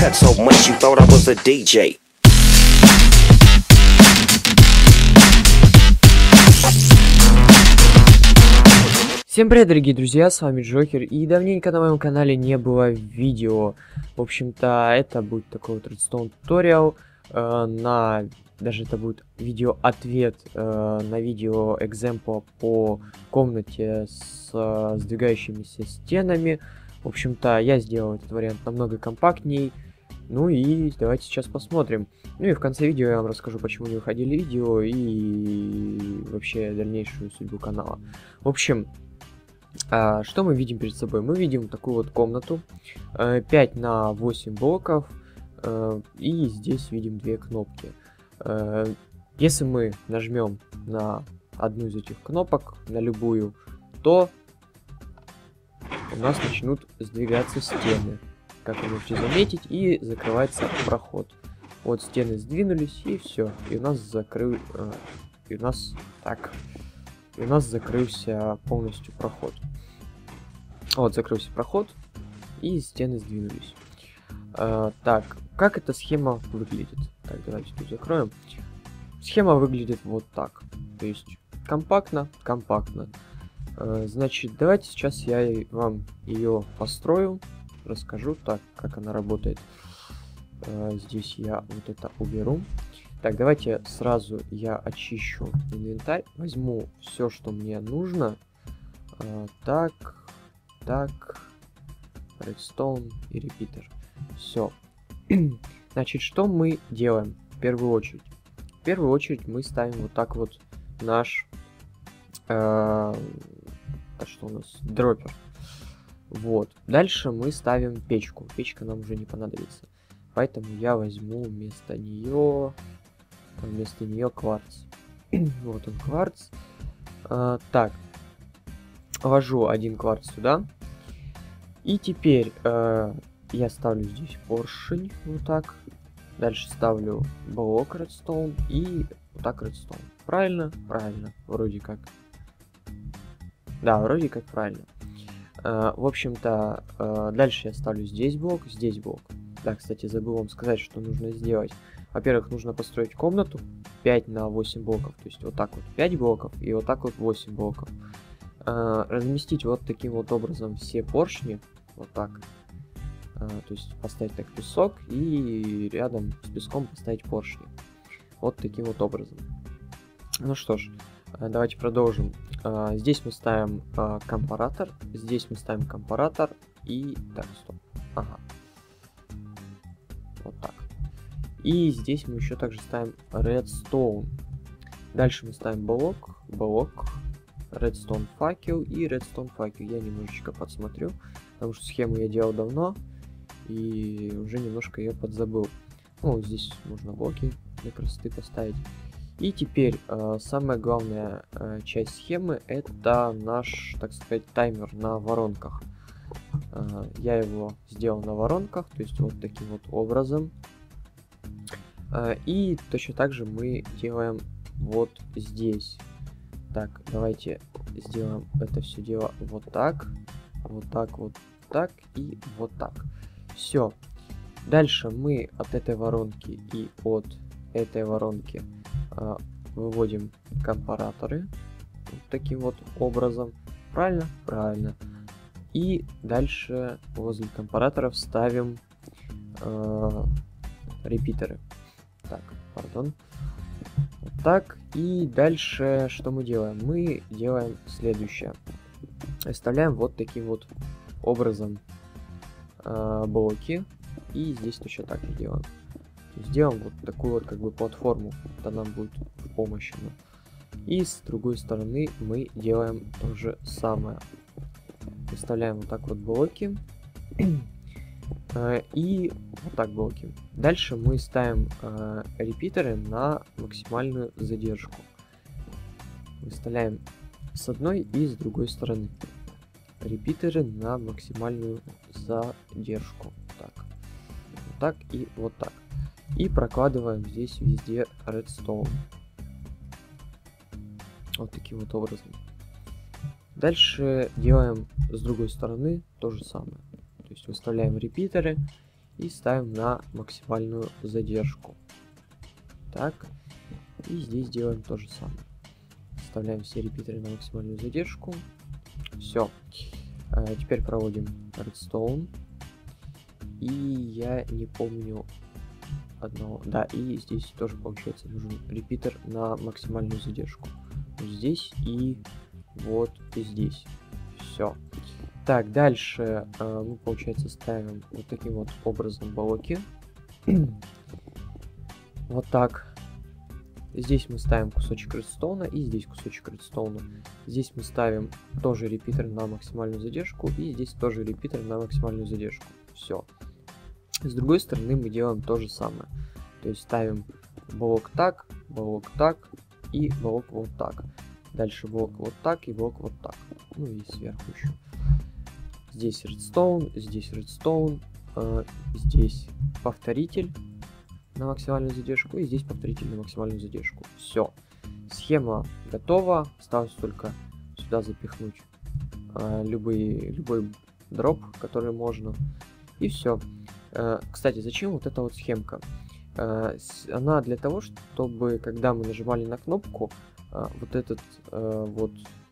cut so much you thought I was a DJ. Всем привет, дорогие друзья, с вами Джокер, и давненько на моем канале не было видео. В общем-то, это будет такой вот Redstone туториал, даже это будет видео-ответ на видео экземпла по комнате с сдвигающимися стенами. В общем-то, я сделал этот вариант намного компактней. Ну и давайте сейчас посмотрим. Ну и в конце видео я вам расскажу, почему не выходили видео и вообще дальнейшую судьбу канала. В общем, что мы видим перед собой? Мы видим такую вот комнату 5 на 8 блоков, и здесь видим две кнопки. Если мы нажмем на одну из этих кнопок, на любую, то у нас начнут сдвигаться стены, как вы можете заметить, и закрывается проход. Вот стены сдвинулись, и все, и у нас закрылся полностью проход. Вот, закрылся проход, и стены сдвинулись. Так, как эта схема выглядит? Так, давайте тут закроем. Схема выглядит вот так. То есть, компактно. Значит, давайте сейчас я вам ее построю, расскажу, так, как она работает. Здесь я вот это уберу. Так, давайте сразу я очищу инвентарь, возьму все, что мне нужно. Так, Redstone и репитер. Все. Значит, что мы делаем в первую очередь? В первую очередь мы ставим вот так вот наш, что у нас, дроппер. Вот. Дальше мы ставим печку. Печка нам уже не понадобится. Поэтому я возьму вместо нее кварц. Вот он, кварц. Так. Ввожу один кварц сюда. И теперь я ставлю здесь поршень. Вот так. Дальше ставлю блок Redstone и вот так Redstone. Правильно? Правильно. Вроде как. Да, вроде как правильно. В общем-то, дальше я ставлю здесь блок, здесь блок. Да, кстати, забыл вам сказать, что нужно сделать. Во-первых, нужно построить комнату 5 на 8 блоков. То есть вот так вот 5 блоков и вот так вот 8 блоков. Разместить вот таким вот образом все поршни. Вот так. То есть поставить так песок и рядом с песком поставить поршни. Вот таким вот образом. Ну что ж, давайте продолжим. Здесь мы ставим компаратор. Здесь мы ставим компаратор. И... Так, стоп. Ага. Вот так. И здесь мы еще также ставим Redstone. Дальше мы ставим блок, Redstone факел и Redstone факел. Я немножечко подсмотрю, потому что схему я делал давно и уже немножко ее подзабыл. Ну, здесь можно блоки для красоты поставить. И теперь самая главная часть схемы — это наш, так сказать, таймер на воронках. Я его сделал на воронках, то есть вот таким вот образом. И точно так же мы делаем вот здесь. Так, давайте сделаем это все дело вот так и вот так. Все. Дальше мы от этой воронки и от этой воронки выводим компараторы вот таким вот образом. Правильно? Правильно. И дальше возле компараторов ставим репитеры. Так, пардон. Вот так. И дальше что мы делаем? Мы делаем следующее. Оставляем вот таким вот образом блоки. И здесь точно так же делаем. Сделаем вот такую вот как бы платформу. Это нам будет в помощь. И с другой стороны мы делаем то же самое. Выставляем вот так вот блоки. И вот так блоки. Дальше мы ставим репитеры на максимальную задержку. Выставляем с одной и с другой стороны. Репитеры на максимальную задержку. Так. Вот так и вот так. И прокладываем здесь везде Redstone. Вот таким вот образом. Дальше делаем с другой стороны то же самое. То есть выставляем репитеры и ставим на максимальную задержку. Так, и здесь делаем то же самое. Вставляем все репитеры на максимальную задержку. Все. Теперь проводим редстоун. И я не помню одного. Да, и здесь тоже получается нужен репитер на максимальную задержку. Вот здесь и вот здесь. Все. Так, дальше мы, получается, ставим вот таким вот образом блоки. Вот так. Здесь мы ставим кусочек редстоуна и здесь кусочек редстоуна. Здесь мы ставим тоже репитер на максимальную задержку и здесь тоже репитер на максимальную задержку. Все. С другой стороны мы делаем то же самое. То есть ставим блок так и блок вот так. Дальше блок вот так и блок вот так. Ну и сверху еще. Здесь редстоун, здесь редстоун, здесь повторитель на максимальную задержку и здесь повторитель на максимальную задержку. Все. Схема готова. Осталось только сюда запихнуть любой дроп, который можно. И все. Кстати, зачем вот эта вот схемка? Она для того, чтобы когда мы нажимали на кнопку, вот этот вот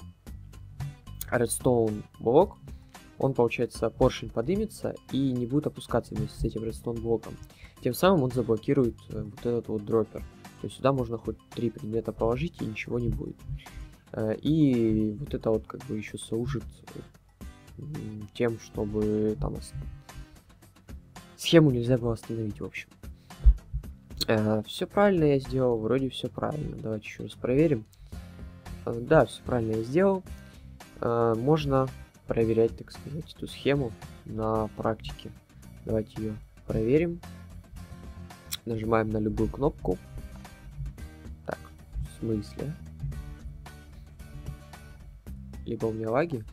redstone блок, он, получается, поршень поднимется и не будет опускаться вместе с этим redstone блоком. Тем самым он заблокирует вот этот вот дроппер. То есть сюда можно хоть 3 предмета положить и ничего не будет. И вот это вот как бы еще служит тем, чтобы там схему нельзя было остановить, в общем. Все правильно я сделал, вроде все правильно. Давайте еще раз проверим. Да, все правильно я сделал. Можно проверять, так сказать, эту схему на практике. Давайте ее проверим. Нажимаем на любую кнопку. Так, в смысле? Либо у меня лаги.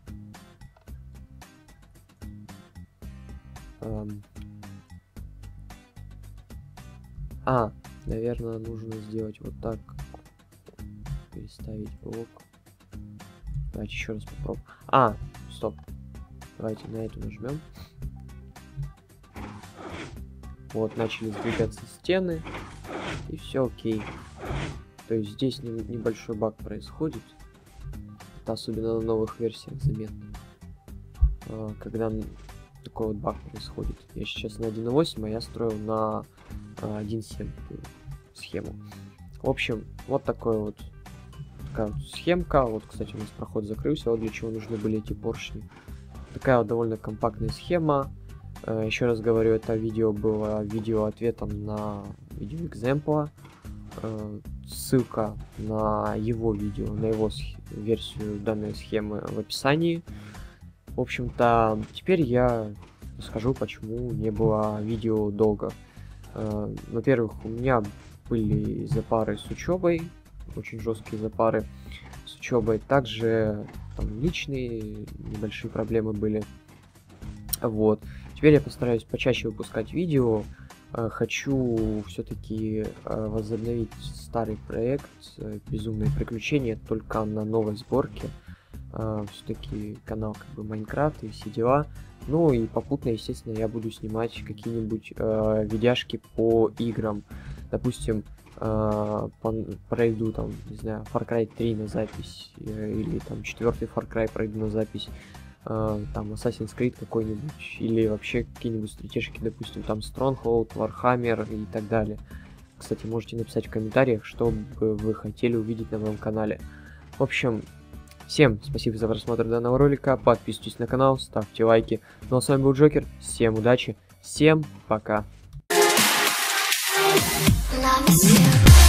Наверное, нужно сделать вот так. Переставить блок. Давайте еще раз попробуем. Стоп. Давайте на эту нажмем. Вот, начали сдвигаться стены. И все окей. То есть здесь небольшой баг происходит. Это особенно на новых версиях заметно. Когда такой вот баг происходит. Я сейчас на 1.8, а я строил на 1.7 схему. В общем, вот такая вот схемка. Вот, кстати, у нас проход закрылся. Вот для чего нужны были эти поршни. Такая вот довольно компактная схема. Еще раз говорю, это видео было видео ответом на видео экземпла. Ссылка на его видео, на его версию данной схемы в описании. В общем-то, теперь я расскажу, почему не было видео долго. Во-первых, у меня были запары с учебой, очень жесткие запары с учебой. Также там личные небольшие проблемы были. Вот. Теперь я постараюсь почаще выпускать видео. Хочу все-таки возобновить старый проект «Безумные приключения», только на новой сборке. Все-таки канал как бы Майнкрафт и все дела. Ну и попутно, естественно, я буду снимать какие-нибудь видяшки по играм. Допустим, пройду там, не знаю, Far Cry 3 на запись, или там 4-й Far Cry пройду на запись, там Assassin's Creed какой-нибудь, или вообще какие-нибудь стратежки, допустим, там Stronghold, Warhammer и так далее. Кстати, можете написать в комментариях, что бы вы хотели увидеть на моем канале. В общем, всем спасибо за просмотр данного ролика, подписывайтесь на канал, ставьте лайки. Ну а с вами был Джокер, всем удачи, всем пока. Loves you.